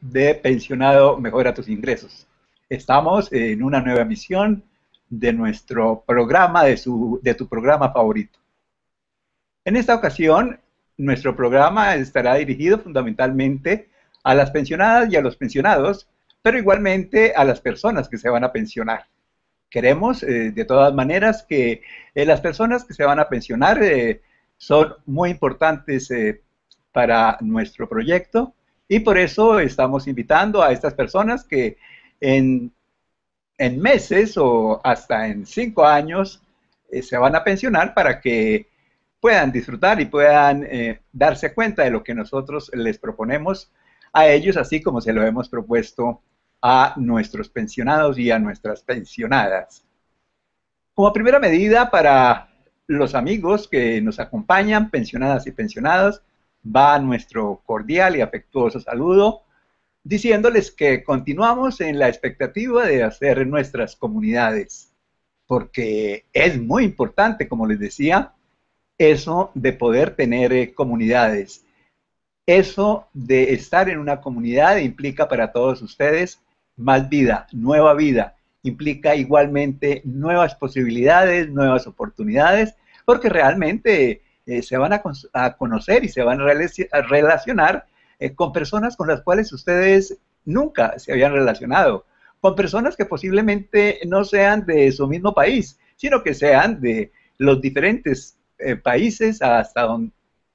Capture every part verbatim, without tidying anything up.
de Pensionado Mejora tus Ingresos. Estamos en una nueva emisión de nuestro programa, de, su, de tu programa favorito. En esta ocasión, nuestro programa estará dirigido fundamentalmente a las pensionadas y a los pensionados, pero igualmente a las personas que se van a pensionar. Queremos, eh, de todas maneras, que eh, las personas que se van a pensionar eh, son muy importantes eh, para nuestro proyecto, y por eso estamos invitando a estas personas que en, en meses o hasta en cinco años eh, se van a pensionar para que puedan disfrutar y puedan eh, darse cuenta de lo que nosotros les proponemos a ellos, así como se lo hemos propuesto a nuestros pensionados y a nuestras pensionadas. Como primera medida para los amigos que nos acompañan, pensionadas y pensionados, va nuestro cordial y afectuoso saludo, diciéndoles que continuamos en la expectativa de hacer nuestras comunidades, porque es muy importante, como les decía, eso de poder tener eh, comunidades. Eso de estar en una comunidad implica para todos ustedes más vida, nueva vida, implica igualmente nuevas posibilidades, nuevas oportunidades, porque realmente eh, se van a, a conocer y se van a, a relacionar eh, con personas con las cuales ustedes nunca se habían relacionado, con personas que posiblemente no sean de su mismo país, sino que sean de los diferentes eh, países hasta donde,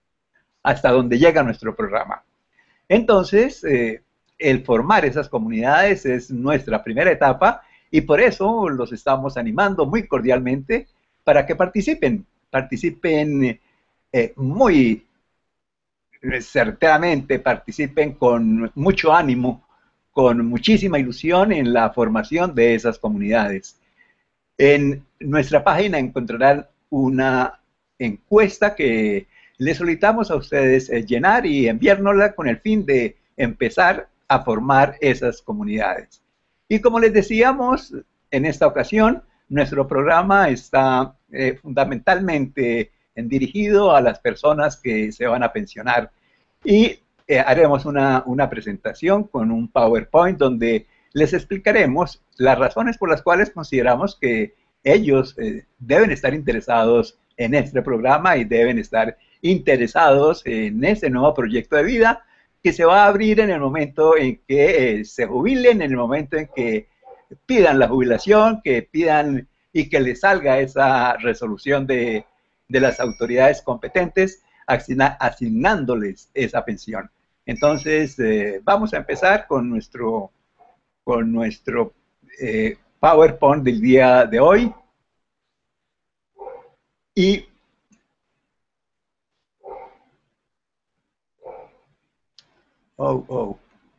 hasta donde llega nuestro programa. Entonces, eh, el formar esas comunidades es nuestra primera etapa y por eso los estamos animando muy cordialmente para que participen, participen eh, muy certeramente, participen con mucho ánimo, con muchísima ilusión en la formación de esas comunidades. En nuestra página encontrarán una encuesta que les solicitamos a ustedes eh, llenar y enviárnosla con el fin de empezar a formar esas comunidades. Y como les decíamos, en esta ocasión, nuestro programa está eh, fundamentalmente dirigido a las personas que se van a pensionar. Y eh, haremos una, una presentación con un PowerPoint donde les explicaremos las razones por las cuales consideramos que ellos eh, deben estar interesados en este programa y deben estar interesados en este nuevo proyecto de vida que se va a abrir en el momento en que eh, se jubilen, en el momento en que pidan la jubilación, que pidan y que les salga esa resolución de, de las autoridades competentes asigna, asignándoles esa pensión. Entonces, eh, vamos a empezar con nuestro, con nuestro eh, PowerPoint del día de hoy. Y Oh, oh.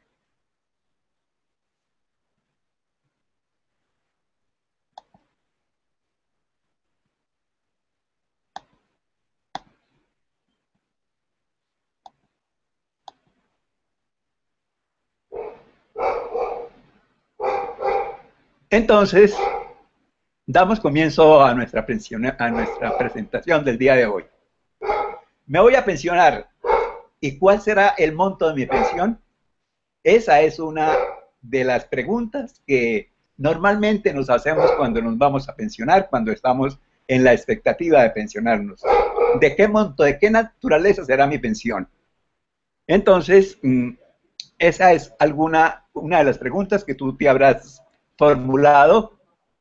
Entonces, damos comienzo a nuestra, pensión, a nuestra presentación del día de hoy. Me voy a pensionar. ¿Y cuál será el monto de mi pensión? Esa es una de las preguntas que normalmente nos hacemos cuando nos vamos a pensionar, cuando estamos en la expectativa de pensionarnos. ¿De qué monto, de qué naturaleza será mi pensión? Entonces, esa es alguna, una de las preguntas que tú te habrás formulado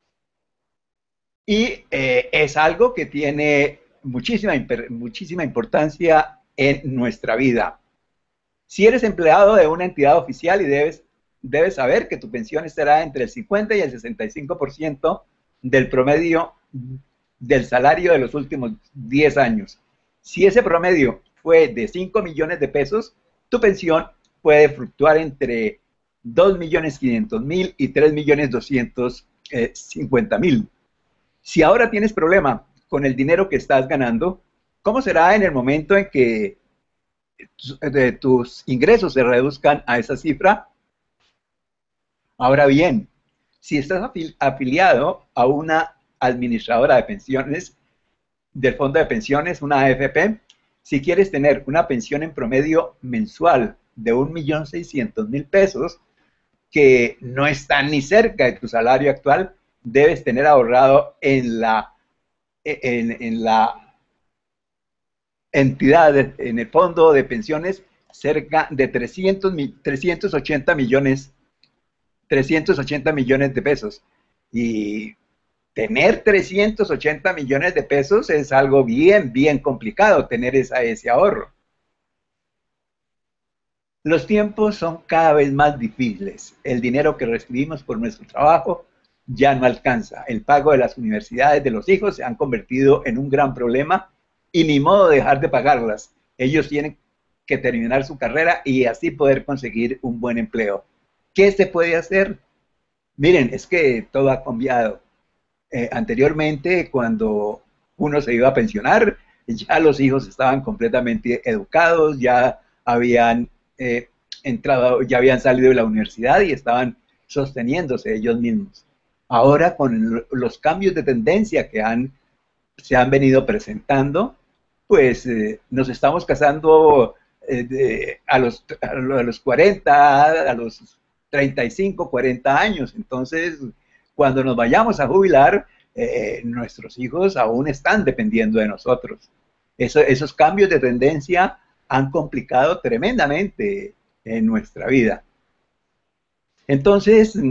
y eh, es algo que tiene muchísima, muchísima importancia en nuestra vida. Si eres empleado de una entidad oficial y debes, debes saber que tu pensión estará entre el cincuenta y el sesenta y cinco por ciento del promedio del salario de los últimos diez años. Si ese promedio fue de cinco millones de pesos, tu pensión puede fluctuar entre dos millones quinientos mil y tres millones doscientos cincuenta mil. Si ahora tienes problema con el dinero que estás ganando, ¿cómo será en el momento en que de tus ingresos se reduzcan a esa cifra? Ahora bien, si estás afili afiliado a una administradora de pensiones, del fondo de pensiones, una A F P, si quieres tener una pensión en promedio mensual de un millón seiscientos mil pesos, que no están ni cerca de tu salario actual, debes tener ahorrado en la, en, en la entidad, en el fondo de pensiones, cerca de trescientos, trescientos ochenta millones, trescientos ochenta millones de pesos. Y tener trescientos ochenta millones de pesos es algo bien, bien complicado, tener esa, ese ahorro. Los tiempos son cada vez más difíciles. El dinero que recibimos por nuestro trabajo ya no alcanza. El pago de las universidades de los hijos se han convertido en un gran problema y ni modo de dejar de pagarlas. Ellos tienen que terminar su carrera y así poder conseguir un buen empleo. ¿Qué se puede hacer? Miren, es que todo ha cambiado. Eh, anteriormente, cuando uno se iba a pensionar, ya los hijos estaban completamente educados, ya habían eh, entrado, ya habían salido de la universidad y estaban sosteniéndose ellos mismos. Ahora, con los cambios de tendencia que han, se han venido presentando, pues eh, nos estamos casando eh, de, a, los, a los cuarenta, a los treinta y cinco, cuarenta años. Entonces, cuando nos vayamos a jubilar, eh, nuestros hijos aún están dependiendo de nosotros. Eso, esos cambios de tendencia han complicado tremendamente en nuestra vida. Entonces,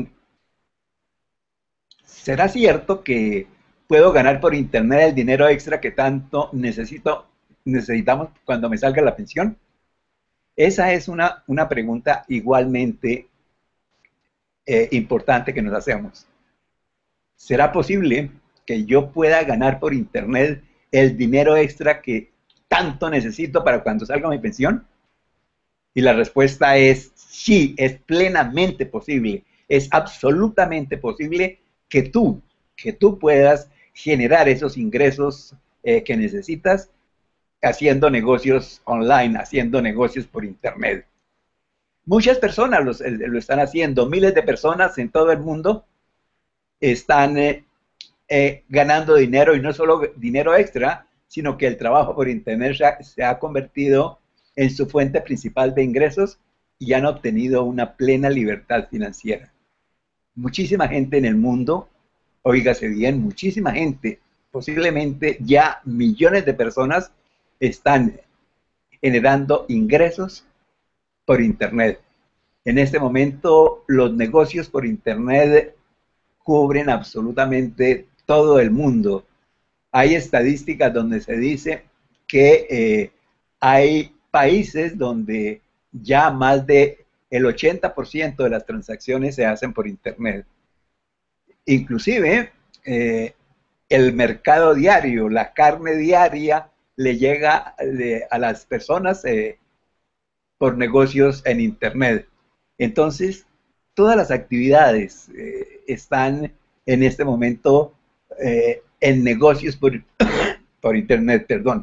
¿será cierto que puedo ganar por internet el dinero extra que tanto necesito, necesitamos cuando me salga la pensión? Esa es una, una pregunta igualmente eh, importante que nos hacemos. ¿Será posible que yo pueda ganar por internet el dinero extra que tanto necesito para cuando salga mi pensión? Y la respuesta es sí, es plenamente posible. Es absolutamente posible que tú, que tú puedas generar esos ingresos eh, que necesitas haciendo negocios online, haciendo negocios por internet. Muchas personas los, eh, lo están haciendo, miles de personas en todo el mundo están eh, eh, ganando dinero, y no solo dinero extra, sino que el trabajo por internet se ha convertido en su fuente principal de ingresos y han obtenido una plena libertad financiera. Muchísima gente en el mundo, óigase bien, muchísima gente, posiblemente ya millones de personas están generando ingresos por internet. En este momento los negocios por internet cubren absolutamente todo el mundo. Hay estadísticas donde se dice que eh, hay países donde ya más de el ochenta por ciento de las transacciones se hacen por internet. Inclusive eh, el mercado diario, la carne diaria le llega de, a las personas eh, por negocios en internet. Entonces, todas las actividades eh, están en este momento eh, en negocios por, por internet, perdón.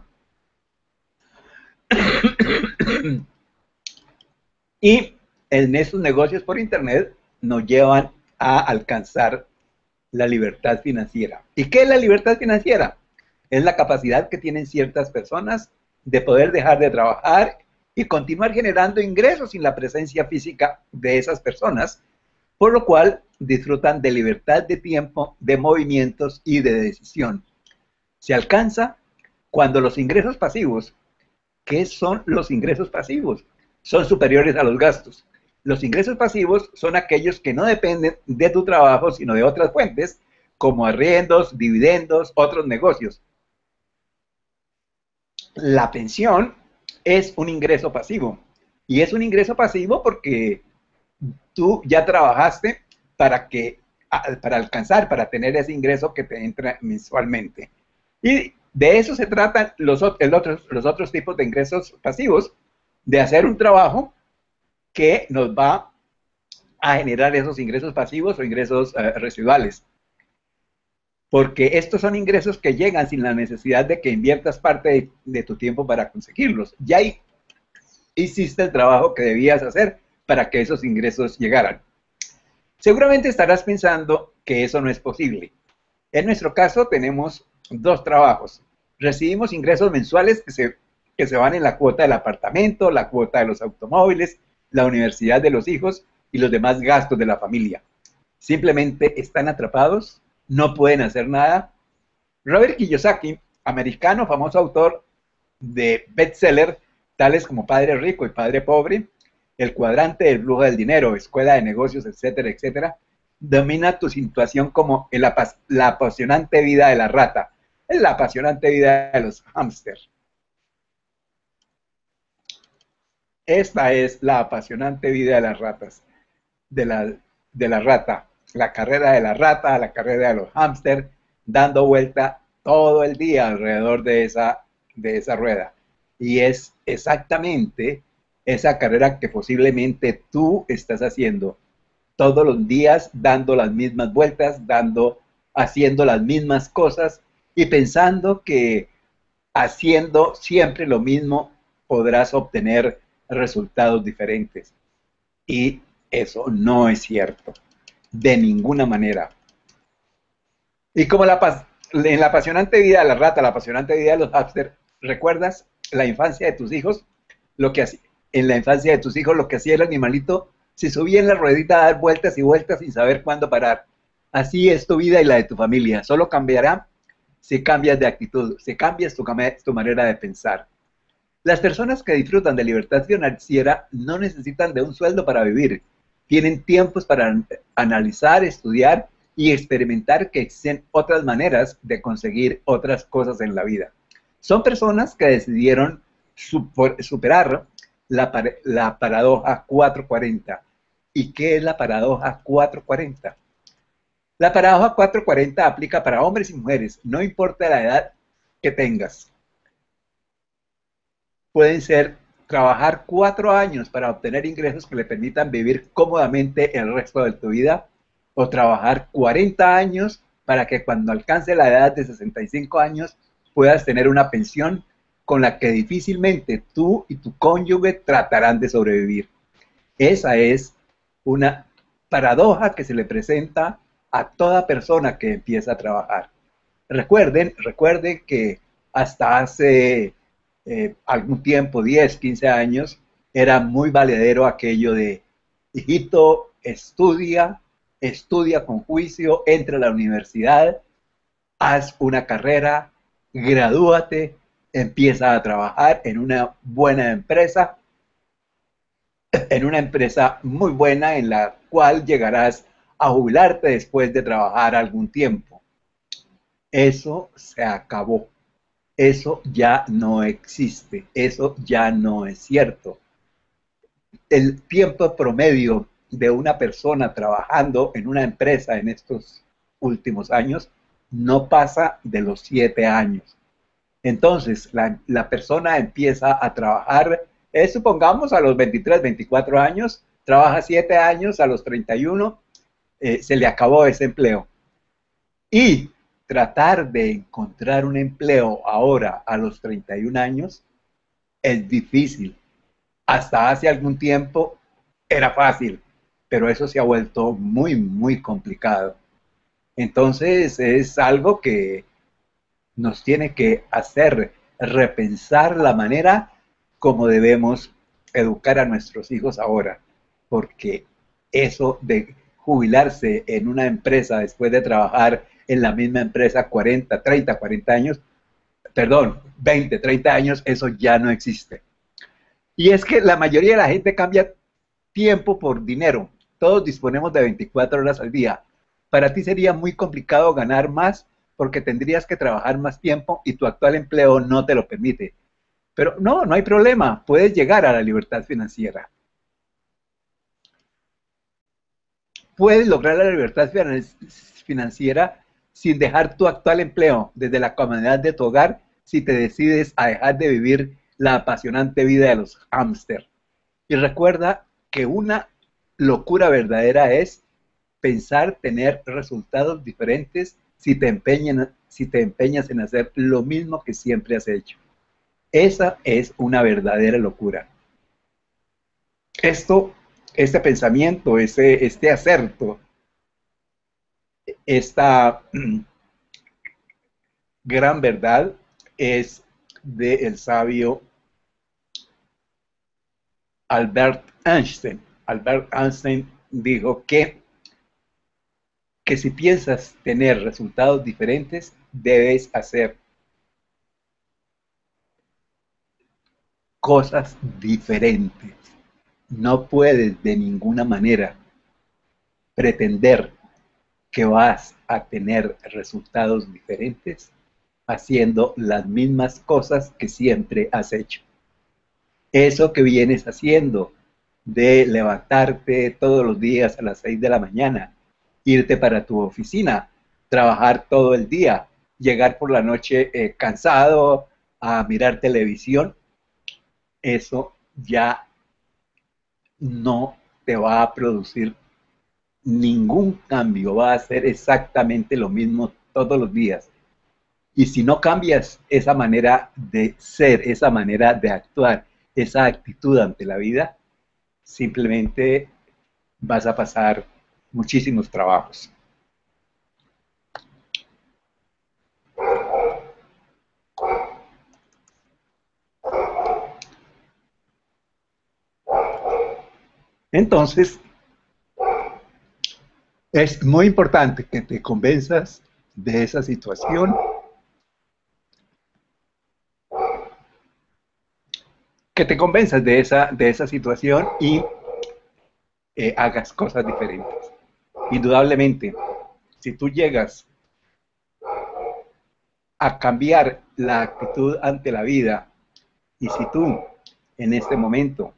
Y en esos negocios por internet nos llevan a alcanzar la libertad financiera. ¿Y qué es la libertad financiera? Es la capacidad que tienen ciertas personas de poder dejar de trabajar y continuar generando ingresos sin la presencia física de esas personas, por lo cual disfrutan de libertad de tiempo, de movimientos y de decisión. Se alcanza cuando los ingresos pasivos, ¿qué son los ingresos pasivos? Son superiores a los gastos. Los ingresos pasivos son aquellos que no dependen de tu trabajo, sino de otras fuentes, como arriendos, dividendos, otros negocios. La pensión es un ingreso pasivo. Y es un ingreso pasivo porque tú ya trabajaste para, que, para alcanzar, para tener ese ingreso que te entra mensualmente. Y de eso se tratan los, el otros, los otros tipos de ingresos pasivos, de hacer un trabajo que nos va a generar esos ingresos pasivos o ingresos uh, residuales. Porque estos son ingresos que llegan sin la necesidad de que inviertas parte de, de tu tiempo para conseguirlos. Ya hiciste el trabajo que debías hacer para que esos ingresos llegaran. Seguramente estarás pensando que eso no es posible. En nuestro caso tenemos dos trabajos. Recibimos ingresos mensuales que se, que se van en la cuota del apartamento, la cuota de los automóviles, la universidad de los hijos y los demás gastos de la familia. Simplemente están atrapados, no pueden hacer nada. Robert Kiyosaki, americano, famoso autor de bestseller tales como Padre Rico y Padre Pobre, El cuadrante del flujo del dinero, Escuela de negocios, etcétera, etcétera, domina tu situación como el apas la apasionante vida de la rata, es la apasionante vida de los hámsters. Esta es la apasionante vida de las ratas, de la, de la rata, la carrera de la rata, la carrera de los hámsters, dando vuelta todo el día alrededor de esa, de esa rueda. Y es exactamente esa carrera que posiblemente tú estás haciendo todos los días, dando las mismas vueltas, dando, haciendo las mismas cosas y pensando que haciendo siempre lo mismo podrás obtener resultados diferentes. Y eso no es cierto, de ninguna manera. Y como la, en la apasionante vida de la rata, la apasionante vida de los hámsters, ¿recuerdas la infancia de tus hijos? Lo que hacía, en la infancia de tus hijos, lo que hacía el animalito, se subía en la ruedita a dar vueltas y vueltas sin saber cuándo parar. Así es tu vida y la de tu familia. Solo cambiará si cambias de actitud, si cambias tu, tu manera de pensar. Las personas que disfrutan de libertad financiera no necesitan de un sueldo para vivir. Tienen tiempos para analizar, estudiar y experimentar que existen otras maneras de conseguir otras cosas en la vida. Son personas que decidieron superar la, la paradoja cuatrocientos cuarenta. ¿Y qué es la paradoja cuatrocientos cuarenta? La paradoja cuatrocientos cuarenta aplica para hombres y mujeres, no importa la edad que tengas. Pueden ser trabajar cuatro años para obtener ingresos que le permitan vivir cómodamente el resto de tu vida, o trabajar cuarenta años para que cuando alcance la edad de sesenta y cinco años puedas tener una pensión con la que difícilmente tú y tu cónyuge tratarán de sobrevivir. Esa es una paradoja que se le presenta a toda persona que empieza a trabajar. Recuerden, recuerden que hasta hace eh, algún tiempo, diez, quince años, era muy valedero aquello de, hijito, estudia, estudia con juicio, entra a la universidad, haz una carrera, gradúate, empieza a trabajar en una buena empresa, en una empresa muy buena en la cual llegarás a jubilarte después de trabajar algún tiempo. Eso se acabó. Eso ya no existe. Eso ya no es cierto. El tiempo promedio de una persona trabajando en una empresa en estos últimos años no pasa de los siete años. Entonces, la, la persona empieza a trabajar, eh, supongamos a los veintitrés, veinticuatro años, trabaja siete años, a los treinta y uno eh, se le acabó ese empleo. Y tratar de encontrar un empleo ahora a los treinta y un años es difícil. Hasta hace algún tiempo era fácil, pero eso se ha vuelto muy, muy complicado. Entonces es algo que nos tiene que hacer repensar la manera como debemos educar a nuestros hijos ahora, porque eso de jubilarse en una empresa después de trabajar en la misma empresa cuarenta, treinta, cuarenta años, perdón, veinte, treinta años, eso ya no existe. Y es que la mayoría de la gente cambia tiempo por dinero. Todos disponemos de veinticuatro horas al día. Para ti sería muy complicado ganar más porque tendrías que trabajar más tiempo y tu actual empleo no te lo permite. Pero no, no hay problema. Puedes llegar a la libertad financiera. Puedes lograr la libertad financiera sin dejar tu actual empleo desde la comodidad de tu hogar si te decides a dejar de vivir la apasionante vida de los hámster. Y recuerda que una locura verdadera es pensar tener resultados diferentes si te, empeñan, si te empeñas en hacer lo mismo que siempre has hecho. Esa es una verdadera locura. Esto, este pensamiento, ese, este acerto, esta gran verdad es del sabio Albert Einstein. Albert Einstein dijo que, que si piensas tener resultados diferentes, debes hacer cosas diferentes. No puedes de ninguna manera pretender que vas a tener resultados diferentes haciendo las mismas cosas que siempre has hecho. Eso que vienes haciendo de levantarte todos los días a las seis de la mañana, irte para tu oficina, trabajar todo el día, llegar por la noche eh, cansado a mirar televisión, eso ya no te va a producir ningún cambio, va a ser exactamente lo mismo todos los días. Y si no cambias esa manera de ser, esa manera de actuar, esa actitud ante la vida, simplemente vas a pasar muchísimos trabajos. Entonces, es muy importante que te convenzas de esa situación, que te convenzas de esa, de esa situación y eh, hagas cosas diferentes. Indudablemente, si tú llegas a cambiar la actitud ante la vida y si tú en este momento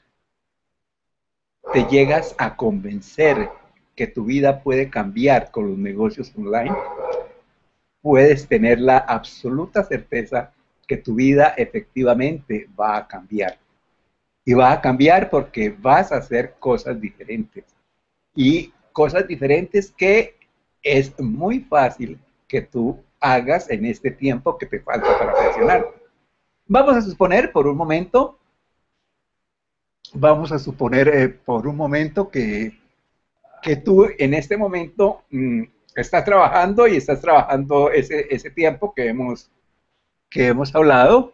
te llegas a convencer que tu vida puede cambiar con los negocios online, puedes tener la absoluta certeza que tu vida efectivamente va a cambiar. Y va a cambiar porque vas a hacer cosas diferentes. Y cosas diferentes que es muy fácil que tú hagas en este tiempo que te falta para pensionar. Vamos a suponer por un momento, vamos a suponer eh, por un momento que, que tú en este momento mmm, estás trabajando y estás trabajando ese, ese tiempo que hemos, que hemos hablado,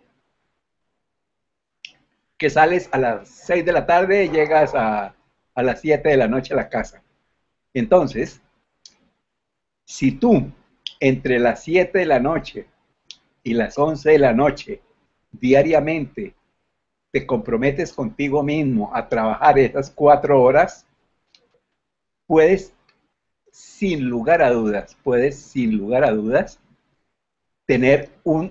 que sales a las seis de la tarde y llegas a, a las siete de la noche a la casa. Entonces, si tú entre las siete de la noche y las once de la noche diariamente te comprometes contigo mismo a trabajar esas cuatro horas, puedes, sin lugar a dudas, puedes, sin lugar a dudas, tener un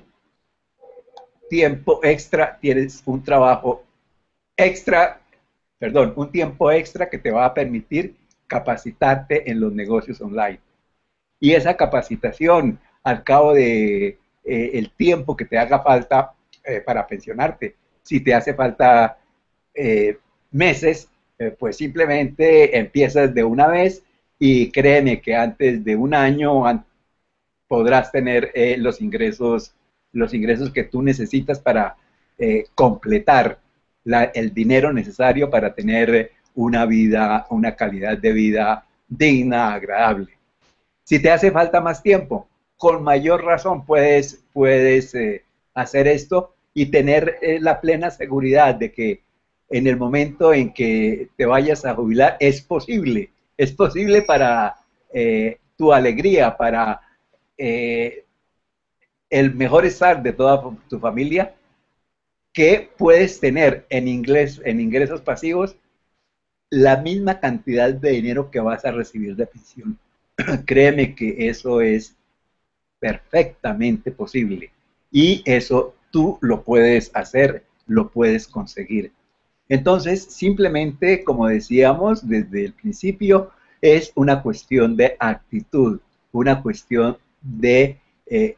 tiempo extra, tienes un trabajo extra, perdón, un tiempo extra que te va a permitir capacitarte en los negocios online. Y esa capacitación, al cabo de eh, el tiempo que te haga falta eh, para pensionarte, si te hace falta eh, meses, eh, pues simplemente empiezas de una vez y créeme que antes de un año an podrás tener eh, los ingresos, los ingresos que tú necesitas para eh, completar la, el dinero necesario para tener una vida, una calidad de vida digna, agradable. Si te hace falta más tiempo, con mayor razón puedes, puedes eh, hacer esto y tener eh, la plena seguridad de que en el momento en que te vayas a jubilar es posible, es posible para eh, tu alegría, para eh, el mejor estar de toda tu familia, que puedes tener en, inglés, en ingresos pasivos la misma cantidad de dinero que vas a recibir de pensión. Créeme que eso es perfectamente posible y eso tú lo puedes hacer, lo puedes conseguir. Entonces, simplemente, como decíamos desde el principio, es una cuestión de actitud, una cuestión de eh,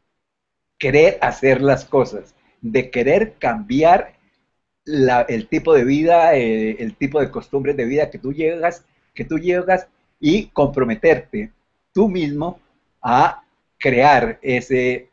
querer hacer las cosas, de querer cambiar la, el tipo de vida, eh, el tipo de costumbres de vida que tú llegas, que tú llegas y comprometerte tú mismo a crear ese,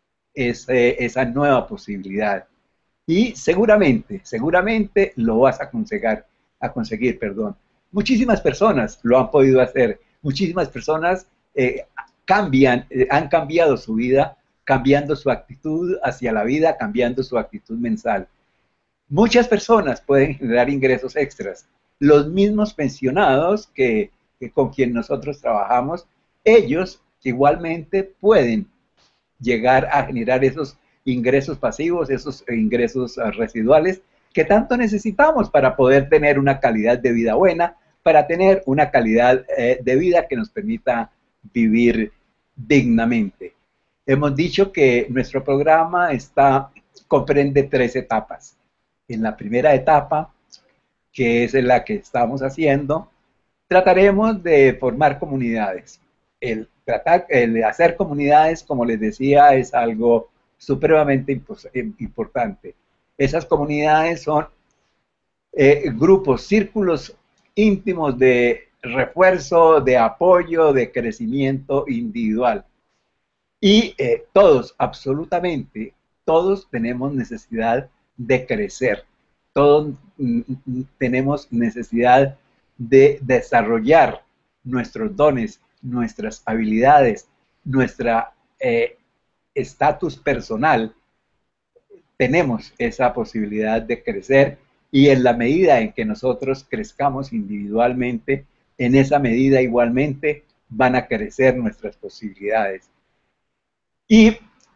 ese, esa nueva posibilidad. Y seguramente, seguramente lo vas a conseguir, a conseguir, perdón. Muchísimas personas lo han podido hacer, muchísimas personas eh, cambian, eh, han cambiado su vida, cambiando su actitud hacia la vida, cambiando su actitud mental. Muchas personas pueden generar ingresos extras. Los mismos pensionados que, que con quien nosotros trabajamos, ellos igualmente pueden llegar a generar esos ingresos pasivos, esos ingresos uh, residuales que tanto necesitamos para poder tener una calidad de vida buena, para tener una calidad eh, de vida que nos permita vivir dignamente. Hemos dicho que nuestro programa está, comprende tres etapas. En la primera etapa, que es la que estamos haciendo, trataremos de formar comunidades. El, tratar, el hacer comunidades, como les decía, es algo supremamente importante. Esas comunidades son eh, grupos, círculos íntimos de refuerzo, de apoyo, de crecimiento individual. Y eh, todos, absolutamente, todos tenemos necesidad de crecer. Todos mm, tenemos necesidad de desarrollar nuestros dones, nuestras habilidades, nuestra estatus eh, personal. Tenemos esa posibilidad de crecer y en la medida en que nosotros crezcamos individualmente, en esa medida igualmente van a crecer nuestras posibilidades. Y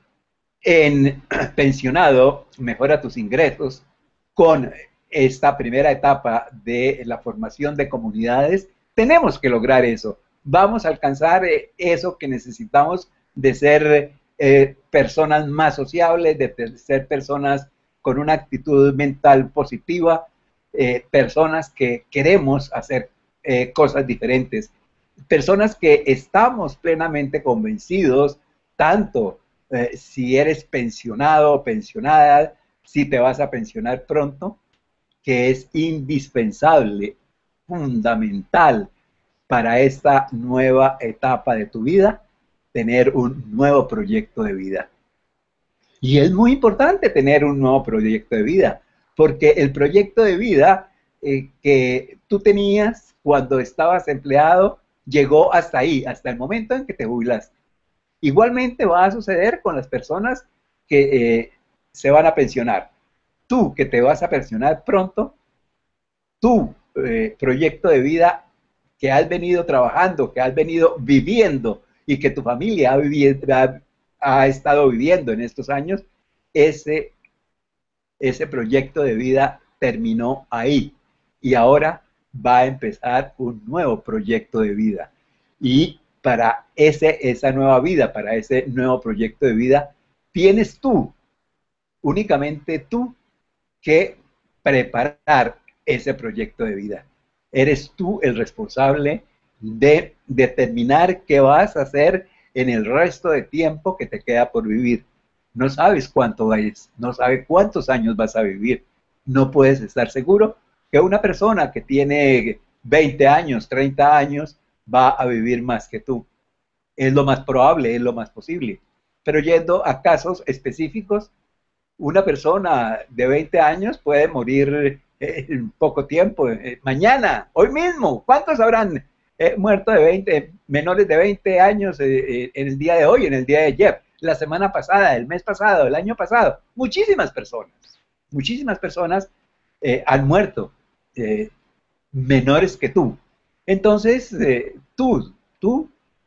en Pensionado, mejora tus ingresos, con esta primera etapa de la formación de comunidades, tenemos que lograr eso. Vamos a alcanzar eso que necesitamos de ser eh, personas más sociables, de ser personas con una actitud mental positiva, eh, personas que queremos hacer eh, cosas diferentes, personas que estamos plenamente convencidos, tanto eh, si eres pensionado o pensionada, si te vas a pensionar pronto, que es indispensable, fundamental para esta nueva etapa de tu vida, tener un nuevo proyecto de vida. Y es muy importante tener un nuevo proyecto de vida, porque el proyecto de vida eh, que tú tenías cuando estabas empleado llegó hasta ahí, hasta el momento en que te jubilaste. Igualmente va a suceder con las personas que eh, se van a pensionar. Tú que te vas a pensionar pronto, tu eh, proyecto de vida que has venido trabajando, que has venido viviendo y que tu familia ha, vivido, ha, ha estado viviendo en estos años, ese, ese proyecto de vida terminó ahí y ahora va a empezar un nuevo proyecto de vida. Y para ese, esa nueva vida, para ese nuevo proyecto de vida, tienes tú, únicamente tú, que preparar ese proyecto de vida. Eres tú el responsable de determinar qué vas a hacer en el resto de tiempo que te queda por vivir. No sabes cuánto es, no sabes cuántos años vas a vivir. No puedes estar seguro que una persona que tiene veinte años, treinta años, va a vivir más que tú. Es lo más probable, es lo más posible. Pero yendo a casos específicos, una persona de veinte años puede morir en poco tiempo, eh, mañana, hoy mismo. ¿Cuántos habrán eh, muerto de veinte, menores de veinte años eh, en el día de hoy, en el día de ayer, la semana pasada, el mes pasado, el año pasado? Muchísimas personas, muchísimas personas eh, han muerto eh, menores que tú. Entonces, eh, tú, tú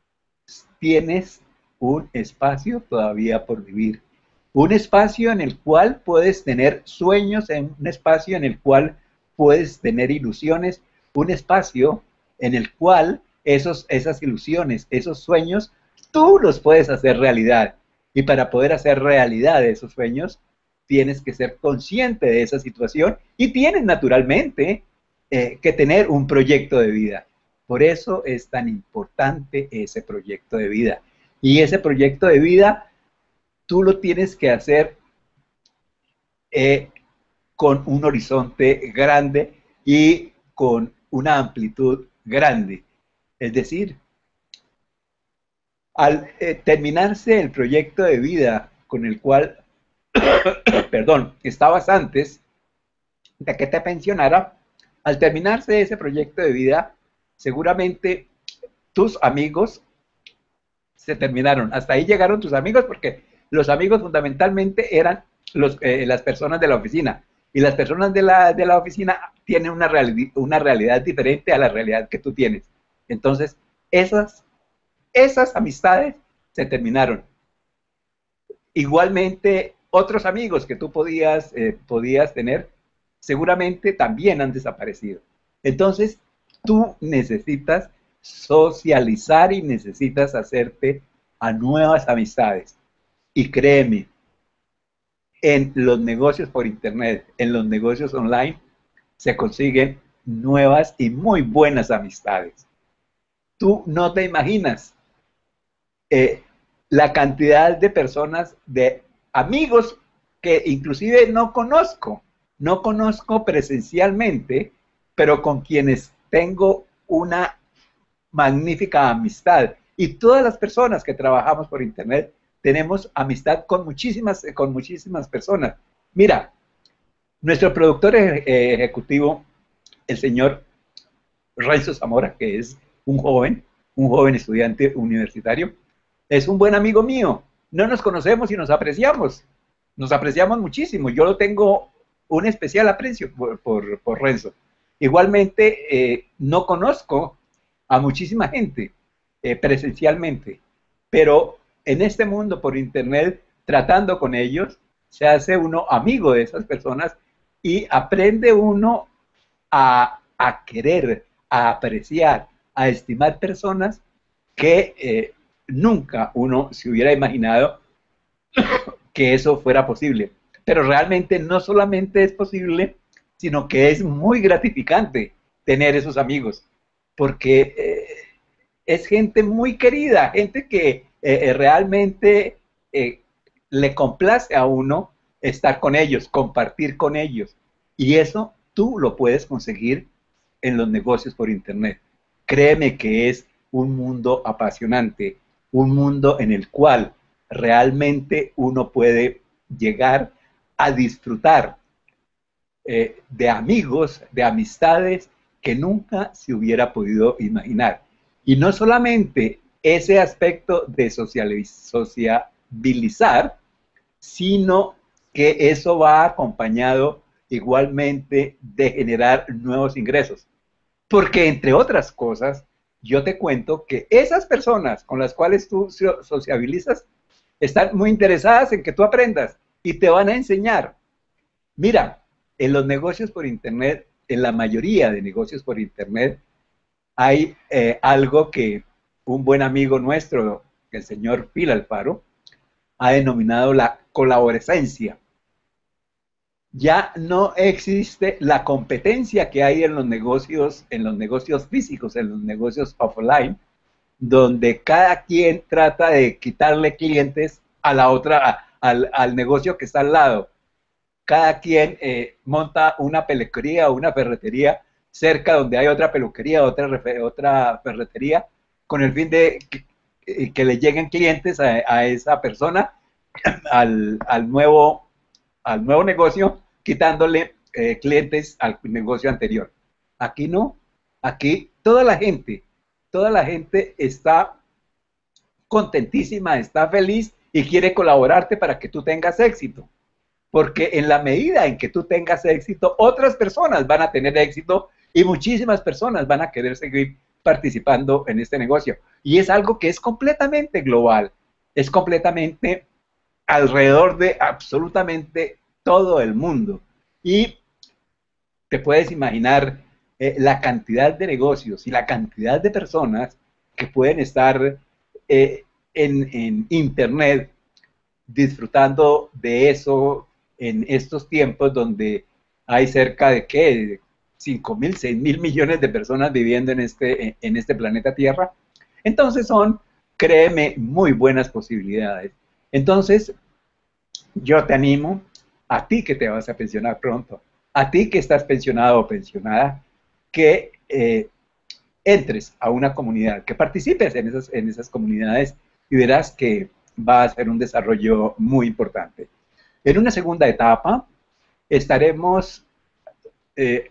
tienes un espacio todavía por vivir. Un espacio en el cual puedes tener sueños, un espacio en el cual puedes tener ilusiones, un espacio en el cual esos, esas ilusiones, esos sueños, tú los puedes hacer realidad. Y para poder hacer realidad esos sueños, tienes que ser consciente de esa situación y tienes naturalmente eh, que tener un proyecto de vida. Por eso es tan importante ese proyecto de vida. Y ese proyecto de vida tú lo tienes que hacer eh, con un horizonte grande y con una amplitud grande. Es decir, al eh, terminarse el proyecto de vida con el cual, perdón, estabas antes de que te pensionara, al terminarse ese proyecto de vida, seguramente tus amigos se terminaron. Hasta ahí llegaron tus amigos porque los amigos fundamentalmente eran los, eh, las personas de la oficina. Y las personas de la, de la oficina tienen una, reali una realidad diferente a la realidad que tú tienes. Entonces, esas, esas amistades se terminaron. Igualmente, otros amigos que tú podías, eh, podías tener, seguramente también han desaparecido. Entonces, tú necesitas socializar y necesitas hacerte a nuevas amistades. Y créeme, en los negocios por internet, en los negocios online, se consiguen nuevas y muy buenas amistades. Tú no te imaginas eh, la cantidad de personas, de amigos que inclusive no conozco, no conozco presencialmente, pero con quienes tengo una magnífica amistad. Y todas las personas que trabajamos por internet tenemos amistad con muchísimas, con muchísimas personas. Mira, nuestro productor eh, ejecutivo, el señor Renzo Zamora, que es un joven, un joven estudiante universitario, es un buen amigo mío. No nos conocemos y nos apreciamos. Nos apreciamos muchísimo. Yo lo tengo un especial aprecio por, por, por Renzo. Igualmente, eh, no conozco a muchísima gente eh, presencialmente, pero en este mundo por internet, tratando con ellos, se hace uno amigo de esas personas y aprende uno a, a querer, a apreciar, a estimar personas que eh, nunca uno se hubiera imaginado que eso fuera posible. Pero realmente no solamente es posible, sino que es muy gratificante tener esos amigos, porque eh, es gente muy querida, gente que eh, realmente eh, le complace a uno estar con ellos, compartir con ellos. Y eso tú lo puedes conseguir en los negocios por internet. Créeme que es un mundo apasionante, un mundo en el cual realmente uno puede llegar a disfrutar eh, de amigos, de amistades que nunca se hubiera podido imaginar. Y no solamente ese aspecto de sociabilizar, sino que eso va acompañado igualmente de generar nuevos ingresos. Porque entre otras cosas, yo te cuento que esas personas con las cuales tú sociabilizas están muy interesadas en que tú aprendas y te van a enseñar. Mira, en los negocios por internet, en la mayoría de negocios por internet, hay eh, algo que un buen amigo nuestro, el señor Phil Alfaro, ha denominado la colaborescencia. Ya no existe la competencia que hay en los negocios, en los negocios físicos, en los negocios offline, donde cada quien trata de quitarle clientes a la otra, a, al, al negocio que está al lado. Cada quien eh, monta una peluquería o una ferretería cerca donde hay otra peluquería, otra, otra ferretería, con el fin de que, que le lleguen clientes a, a esa persona, al, al, nuevo, al nuevo negocio, quitándole eh, clientes al negocio anterior. Aquí no, aquí toda la gente, toda la gente está contentísima, está feliz y quiere colaborarte para que tú tengas éxito. Porque en la medida en que tú tengas éxito, otras personas van a tener éxito y muchísimas personas van a querer seguir participando en este negocio. Y es algo que es completamente global, es completamente alrededor de absolutamente todo el mundo. Y te puedes imaginar eh, la cantidad de negocios y la cantidad de personas que pueden estar eh, en, en internet disfrutando de eso en estos tiempos donde hay cerca de ¿qué? cinco mil, seis mil millones de personas viviendo en este, en este planeta Tierra. Entonces son, créeme, muy buenas posibilidades. Entonces, yo te animo, a ti que te vas a pensionar pronto, a ti que estás pensionado o pensionada, que eh, entres a una comunidad, que participes en esas, en esas comunidades y verás que va a ser un desarrollo muy importante. En una segunda etapa estaremos eh,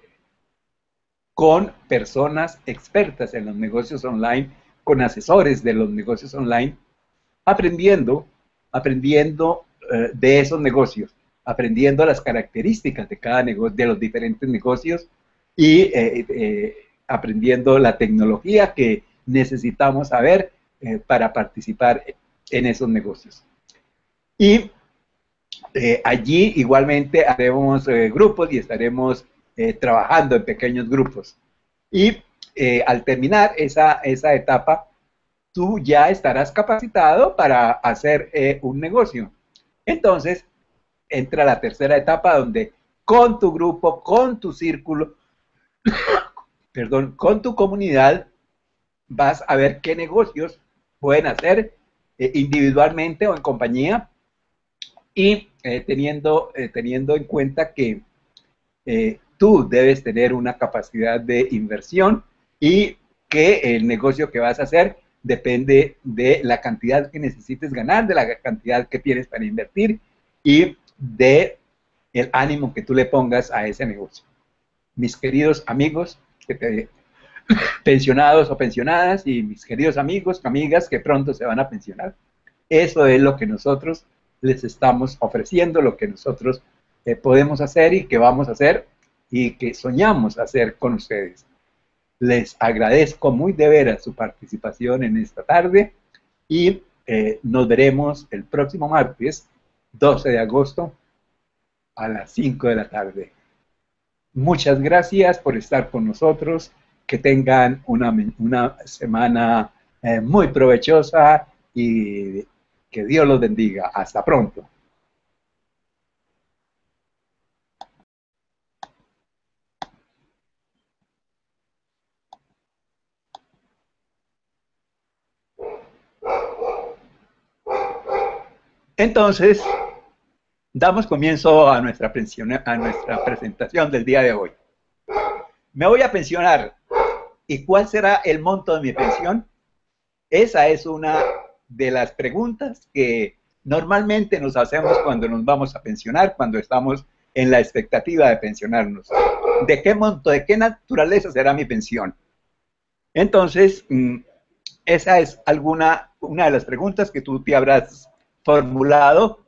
con personas expertas en los negocios online, con asesores de los negocios online, aprendiendo, aprendiendo eh, de esos negocios. aprendiendo las características de cada negocio, de los diferentes negocios y eh, eh, aprendiendo la tecnología que necesitamos saber eh, para participar en esos negocios. Y eh, allí igualmente haremos eh, grupos y estaremos eh, trabajando en pequeños grupos. Y eh, al terminar esa, esa etapa, tú ya estarás capacitado para hacer eh, un negocio. Entonces, entra la tercera etapa donde con tu grupo, con tu círculo, perdón, con tu comunidad, vas a ver qué negocios pueden hacer eh, individualmente o en compañía y eh, teniendo, eh, teniendo en cuenta que eh, tú debes tener una capacidad de inversión y que el negocio que vas a hacer depende de la cantidad que necesites ganar, de la cantidad que tienes para invertir y de el ánimo que tú le pongas a ese negocio. Mis queridos amigos, que te, pensionados o pensionadas, y mis queridos amigos, amigas que pronto se van a pensionar, eso es lo que nosotros les estamos ofreciendo, lo que nosotros eh, podemos hacer y que vamos a hacer y que soñamos hacer con ustedes. Les agradezco muy de veras su participación en esta tarde y eh, nos veremos el próximo martes, doce de agosto, a las cinco de la tarde. Muchas gracias por estar con nosotros. Que tengan una, una semana eh, muy provechosa y que Dios los bendiga. Hasta pronto. Entonces, damos comienzo a nuestra, pensión, a nuestra presentación del día de hoy. Me voy a pensionar. ¿Y cuál será el monto de mi pensión? Esa es una de las preguntas que normalmente nos hacemos cuando nos vamos a pensionar, cuando estamos en la expectativa de pensionarnos. ¿De qué monto, de qué naturaleza será mi pensión? Entonces, esa es alguna, una de las preguntas que tú te habrás formulado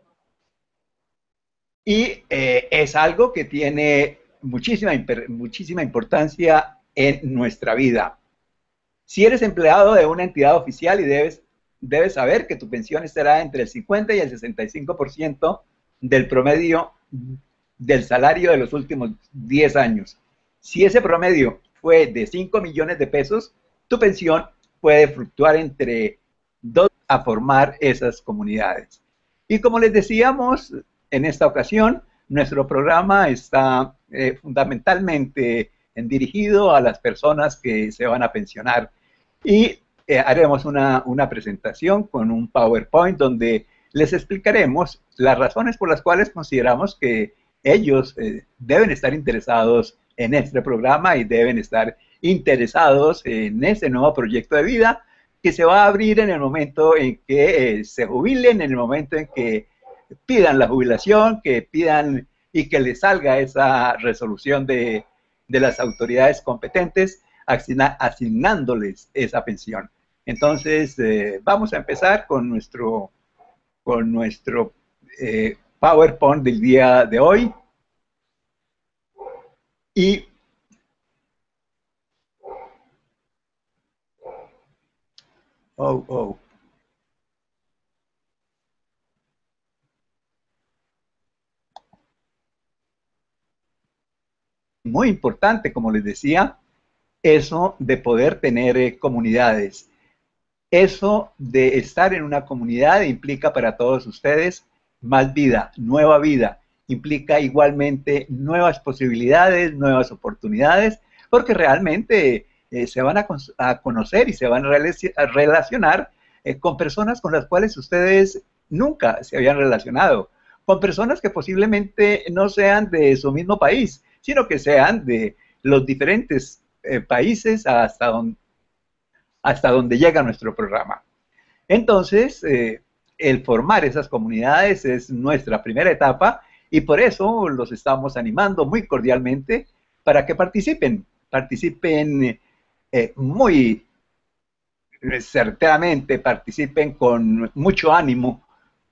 y eh, es algo que tiene muchísima, muchísima importancia en nuestra vida. Si eres empleado de una entidad oficial y debes, debes saber que tu pensión estará entre el cincuenta y el sesenta y cinco por ciento del promedio del salario de los últimos diez años. Si ese promedio fue de cinco millones de pesos, tu pensión puede fluctuar entre dos a formar esas comunidades. Y como les decíamos, en esta ocasión, nuestro programa está eh, fundamentalmente en dirigido a las personas que se van a pensionar. Y eh, haremos una, una presentación con un PowerPoint donde les explicaremos las razones por las cuales consideramos que ellos eh, deben estar interesados en este programa y deben estar interesados en ese nuevo proyecto de vida que se va a abrir en el momento en que eh, se jubilen, en el momento en que pidan la jubilación, que pidan y que les salga esa resolución de, de las autoridades competentes asigna, asignándoles esa pensión. Entonces, eh, vamos a empezar con nuestro, con nuestro eh, PowerPoint del día de hoy. Y oh, oh. Muy importante, como les decía, eso de poder tener eh, comunidades. Eso de estar en una comunidad implica para todos ustedes más vida, nueva vida. Implica igualmente nuevas posibilidades, nuevas oportunidades, porque realmente eh, se van a, a conocer y se van a relacionar eh, con personas con las cuales ustedes nunca se habían relacionado, con personas que posiblemente no sean de su mismo país, sino que sean de los diferentes eh, países hasta donde, hasta donde llega nuestro programa. Entonces, eh, el formar esas comunidades es nuestra primera etapa y por eso los estamos animando muy cordialmente para que participen, participen eh, muy certeramente, participen con mucho ánimo,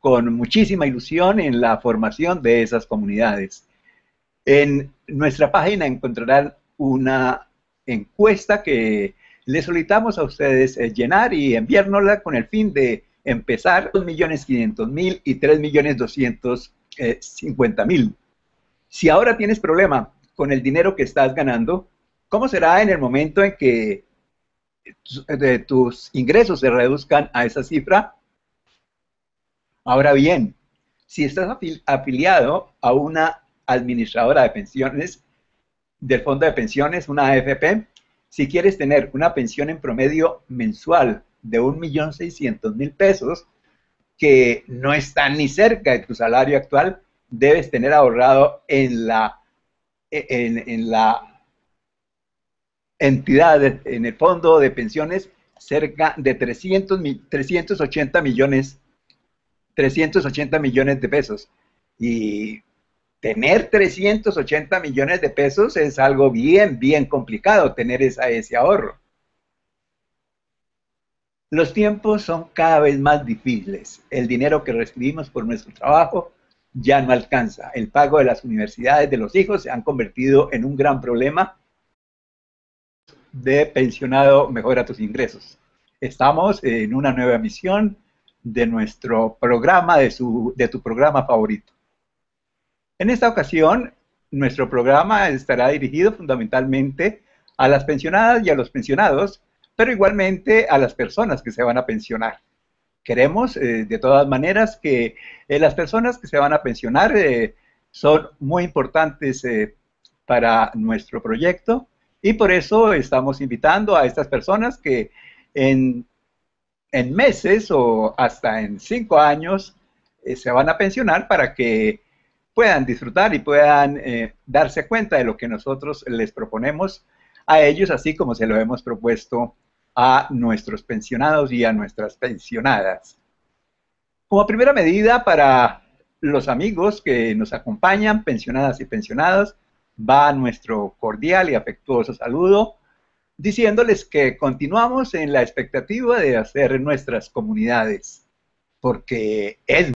con muchísima ilusión en la formación de esas comunidades. En nuestra página encontrarán una encuesta que les solicitamos a ustedes eh, llenar y enviárnosla con el fin de empezar dos millones quinientos mil y tres millones doscientos cincuenta mil. Si ahora tienes problema con el dinero que estás ganando, ¿cómo será en el momento en que de tus ingresos se reduzcan a esa cifra? Ahora bien, si estás afil afiliado a una administradora de pensiones, del fondo de pensiones, una A F P, si quieres tener una pensión en promedio mensual de un millón seiscientos mil pesos, que no está ni cerca de tu salario actual, debes tener ahorrado en la, en, en la entidad, en el fondo de pensiones, cerca de trescientos, trescientos ochenta millones, trescientos ochenta millones de pesos. Y tener trescientos ochenta millones de pesos es algo bien, bien complicado, tener esa, ese ahorro. Los tiempos son cada vez más difíciles. El dinero que recibimos por nuestro trabajo ya no alcanza. El pago de las universidades de los hijos se han convertido en un gran problema. De Pensionado Mejora tus Ingresos. Estamos en una nueva emisión de nuestro programa, de, su, de tu programa favorito. En esta ocasión, nuestro programa estará dirigido fundamentalmente a las pensionadas y a los pensionados, pero igualmente a las personas que se van a pensionar. Queremos, eh, de todas maneras, que eh, las personas que se van a pensionar eh, son muy importantes eh, para nuestro proyecto, y por eso estamos invitando a estas personas que en, en meses o hasta en cinco años eh, se van a pensionar, para que puedan disfrutar y puedan eh, darse cuenta de lo que nosotros les proponemos a ellos, así como se lo hemos propuesto a nuestros pensionados y a nuestras pensionadas. Como primera medida, para los amigos que nos acompañan, pensionadas y pensionados, va nuestro cordial y afectuoso saludo, diciéndoles que continuamos en la expectativa de hacer nuestras comunidades, porque es